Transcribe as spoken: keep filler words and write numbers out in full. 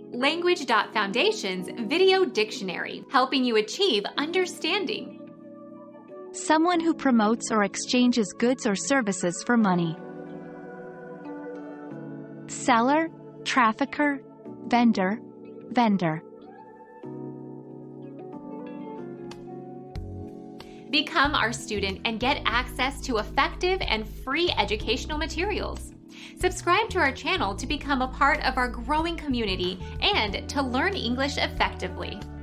Language dot Foundation's Video Dictionary, helping you achieve understanding. Someone who promotes or exchanges goods or services for money. Seller, trafficker, vendor, vendor. Become our student and get access to effective and free educational materials. Subscribe to our channel to become a part of our growing community and to learn English effectively.